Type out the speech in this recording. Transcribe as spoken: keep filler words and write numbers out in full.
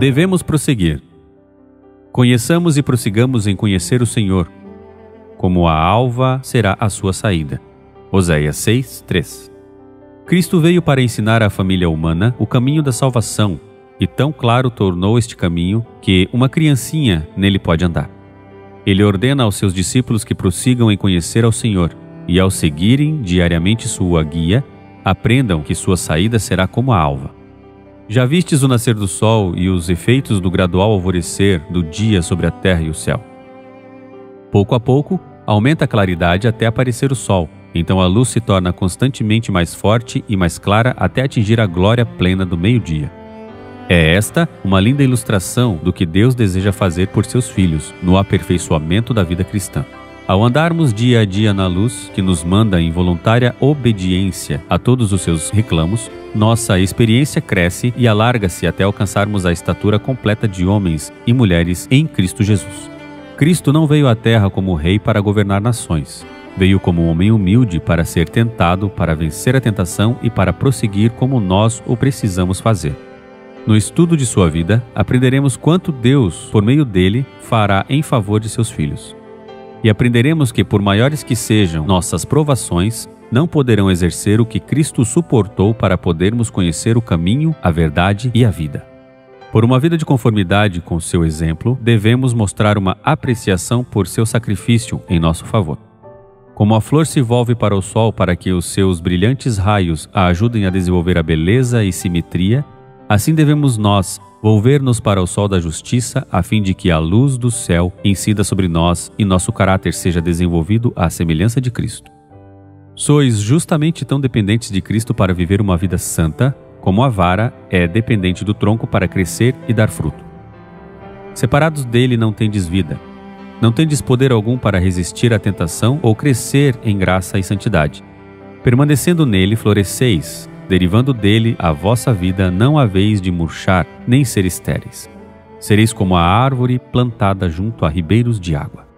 Devemos prosseguir. Conheçamos e prossigamos em conhecer o Senhor, como a alva será a sua saída. Oséias seis, três. Cristo veio para ensinar à família humana o caminho da salvação, e tão claro tornou este caminho que uma criancinha nele pode andar. Ele ordena aos seus discípulos que prossigam em conhecer ao Senhor, e ao seguirem diariamente sua guia, aprendam que sua saída será como a alva. Já vistes o nascer do sol e os efeitos do gradual alvorecer do dia sobre a terra e o céu. Pouco a pouco, aumenta a claridade até aparecer o sol, então a luz se torna constantemente mais forte e mais clara até atingir a glória plena do meio-dia. É esta uma linda ilustração do que Deus deseja fazer por seus filhos no aperfeiçoamento da vida cristã. Ao andarmos dia a dia na luz, que nos manda em voluntária obediência a todos os seus reclamos, nossa experiência cresce e alarga-se até alcançarmos a estatura completa de homens e mulheres em Cristo Jesus. Cristo não veio à terra como rei para governar nações. Veio como homem humilde para ser tentado, para vencer a tentação e para prosseguir como nós o precisamos fazer. No estudo de sua vida, aprenderemos quanto Deus, por meio dele, fará em favor de seus filhos. E aprenderemos que, por maiores que sejam nossas provações, não poderão exercer o que Cristo suportou para podermos conhecer o caminho, a verdade e a vida. Por uma vida de conformidade com seu exemplo, devemos mostrar uma apreciação por seu sacrifício em nosso favor. Como a flor se volve para o sol para que os seus brilhantes raios a ajudem a desenvolver a beleza e simetria, assim devemos nós volver-nos para o sol da justiça, a fim de que a luz do céu incida sobre nós e nosso caráter seja desenvolvido à semelhança de Cristo. Sois justamente tão dependentes de Cristo para viver uma vida santa, como a vara é dependente do tronco para crescer e dar fruto. Separados dele não tendes vida. Não tendes poder algum para resistir à tentação ou crescer em graça e santidade. Permanecendo nele, floresceis. Derivando dele, a vossa vida não haveis de murchar, nem ser estéreis. Sereis como a árvore plantada junto a ribeiros de água.